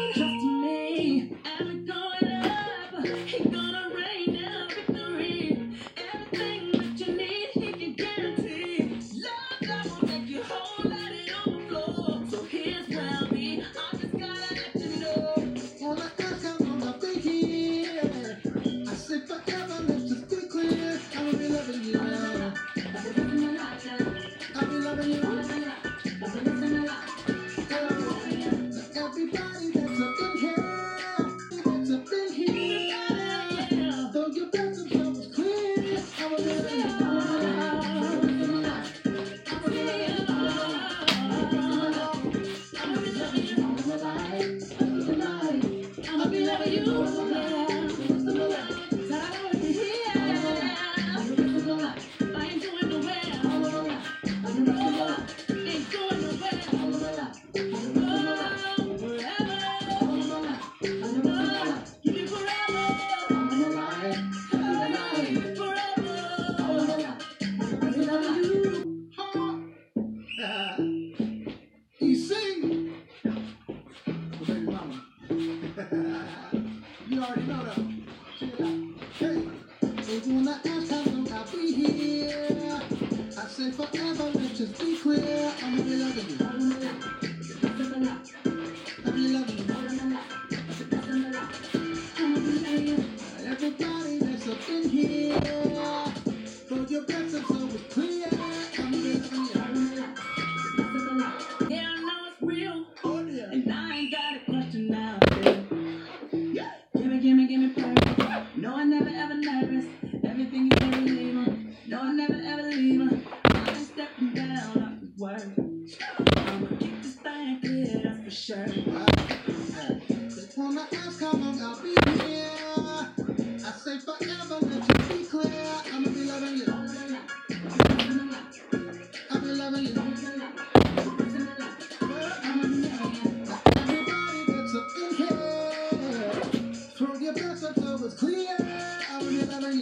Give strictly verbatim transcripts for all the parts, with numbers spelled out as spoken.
Trust me, and we're going up. He's gonna rain down victory. Everything that you need, he can guarantee. Love, God will make you whole, let it overflow. So here's where I'll be. I just gotta let you know. All I ask, I'm gonna be here. I say forever, let's just be clear. I will be loving you. I'll be loving you. Everybody that's up in here, that's up in here. Though your breath of love was clear, I will be loving you. I will be loving you. I will be loving you. I will be loving you. I'll be loving you. I ain't going nowhere. Ain't going nowhere. Give me forever. You sing, oh, baby mama. You already know that. Check it out. Hey, if you wanna ask how long I'll be here, I say forever, let's just be clear. I'ma be loving you. I'll be loving you. Everybody that's up in here, though your breath of soul was clear, I'ma be loving you. Yeah, I know it's real. Oh yeah. And I ain't got a question now. Yeah. Gimme, gimme, gimme perfect. No, I never ever nervous. Everything you say, believe her. No, I never ever leave her. I ain't stepping down off his word. I'ma keep this thing clear, that's for sure. Just wanna ask how long I'll be here. I say forever, let's just be clear. I'ma be loving you. I'll be loving you. Everybody that's up in here, throw your breath up so it's clear. I'll be loving you.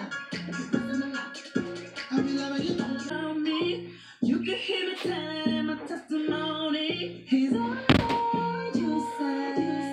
I'll be loving you. Tell me, you can hear me telling my testimony. He's all you say.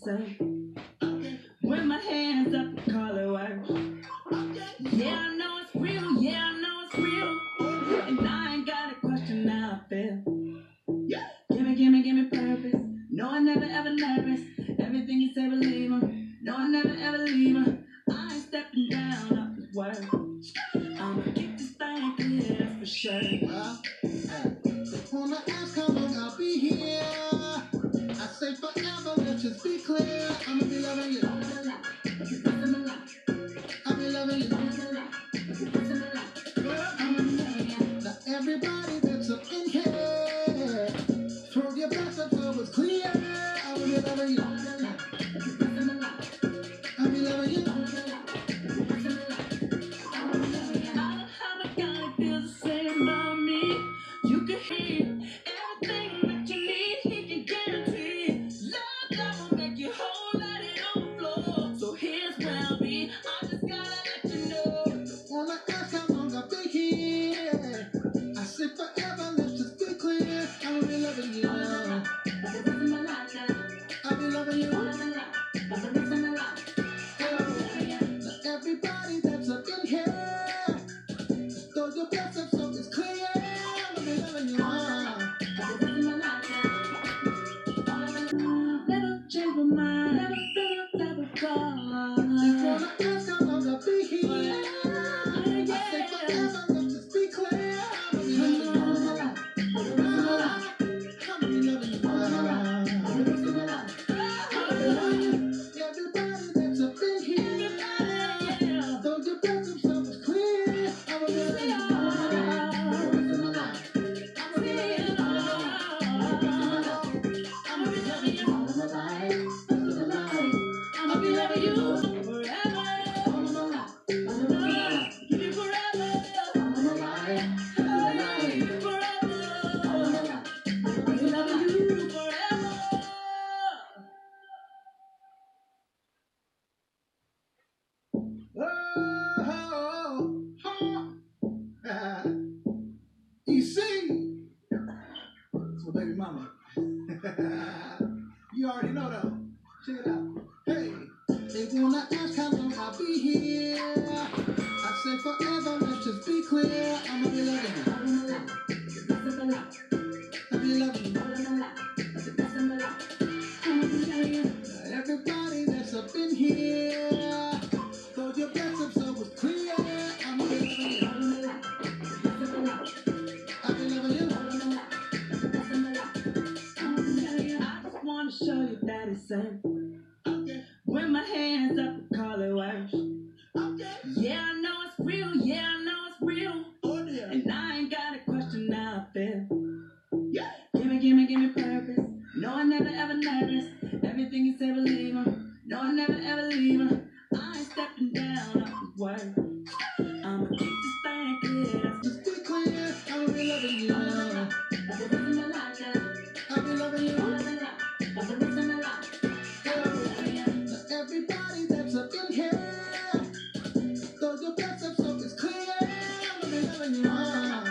same. When my hands up, call it work. Yeah, I know it's real. Yeah, I know it's real. And I ain't got a question how I feel. Gimme, gimme, gimme purpose. No, I never ever nervous. Everything you say, believe him. No, I never ever leave him. I ain't stepping down off his word. I'ma keep this thing clear, that's for sure. Well, wanna ask how long I'll be here? I say forever, let's just be clear. I'ma be loving you. I'll be loving you. Now everybody that's up in here, throw your best up so it's clear. I'ma be loving you. I'll be loving you. How my God feels the same about me. You can hear everything that you need. He can guarantee love that will make you whole, let it overflow. So here's where I'll be. I just gotta let you know. Wanna ask how long I'll be here? I say forever, let's just be clear. I'ma be loving you. I'll be loving you. Now everybody that's up in here, throw your best up so it's clear. I'ma be loving you. Never change my mind. Never feel never fall. Wanna ask how long I'll be here? I say forever, let's just be clear. I'ma be loving you. I'ma be loving you. Everybody that's up in here, throw your best up so it's clear. I'ma be loving you. I'ma be loving you. I'ma be loving you. I'll be loving you forever. Give you forever. I'll be loving you forever. Oh, oh. You see, it's my baby mama. You already know though. Check it out. Hey, they wanna ask how long I'll be here. I say forever, let's just be clear. I'ma be loving you. I'll be loving you. Everybody that's up in here, throw your best up so it's clear. I'ma be loving you. I'll be loving you. I just wanna show you that it's same. When my hands up, call it work. Yeah, I know it's real. Yeah, I know it's real. And I ain't got a question how I feel. Gimme, gimme, gimme purpose. No, I never ever nervous. Everything you say, believe him. No, I never ever leave him. I ain't stepping down off his word. I'ma keep this thing clear, that's Just be clear. I'ma be loving you. I'll be loving you. Now everybody that's up in here, throw your best up so it's clear. I'ma be loving you.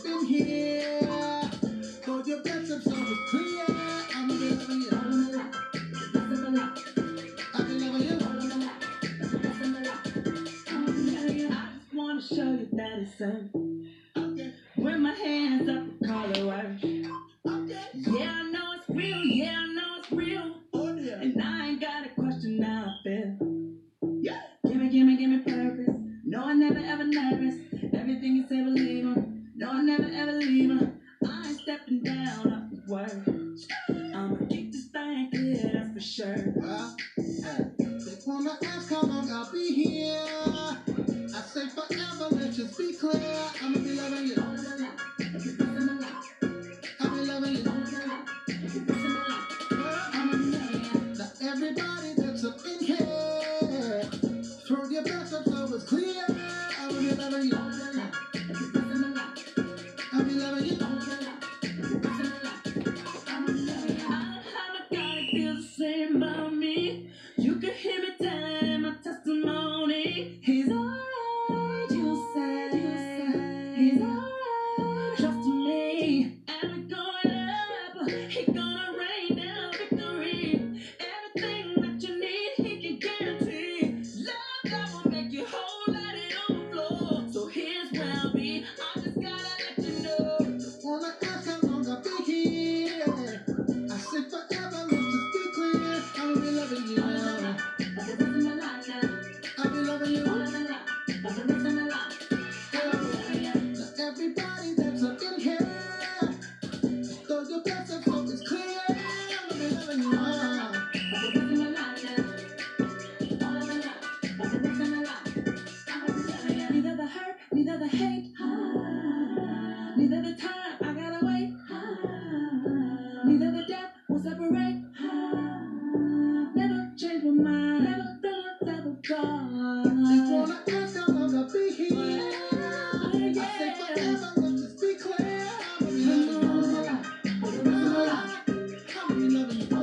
up in here. Throw your best up so it's clear. I'm gonna be loving you. I'll be loving you. I just wanna show you that it's safe. When my hands up, call it work. Yeah, I know it's real. Yeah, I know it's real. And I ain't got a question how I feel. Gimme, gimme, gimme purpose. No, I never ever nervous. Everything you say, believe 'em. No, I never ever leave 'em. I ain't stepping down off the word. I'ma keep this thing clear, that's for sure. Well, they wanna ask how long I'll be here. I say forever, let's just be clear. I'ma be loving you. I'll be loving you. Now everybody that's up in here, throw your best up so it's clear. I'ma be loving you. I'll be loving you. Same about me. You can hear me telling my testimony. He's alright, you say. He's alright, trust me. And we're going up. He's gonna rain down victory. Everything that you need, he can guarantee. Love that will make you whole, let it overflow. So here's where I'll be. I just gotta let you know. Wanna ask how long I'll be here? I say forever, let's just be clear. I'll be loving you. I'll be loving you. Now everybody that's up in here, throw your best up so it's clear. I'll be loving you. Neither the hurt, neither the hate, neither the time I gotta wait, neither the death will separate. Never change my mind, never, never, never gone. They wanna ask how long I'll be here. I say forever, let's just be clear. I'll be loving you. I'll be loving you.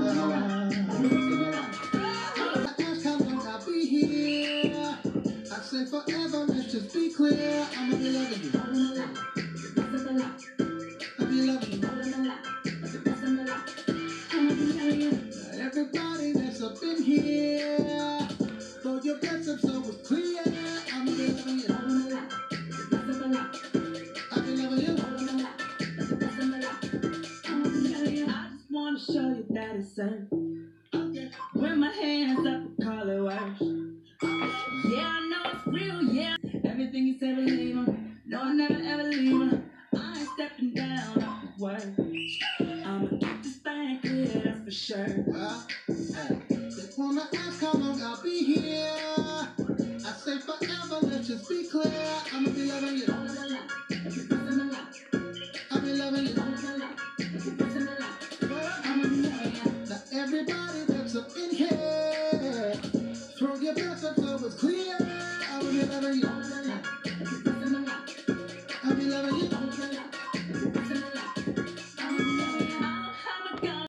Ask how long I'll be here. I say forever, let's just be clear. I'ma be loving you. I'll be loving you. Now everybody that's up in here, throw your best up so it's clear. I'ma be loving you. I'll be loving you. I just wanna show you that it's safe. When my hands up,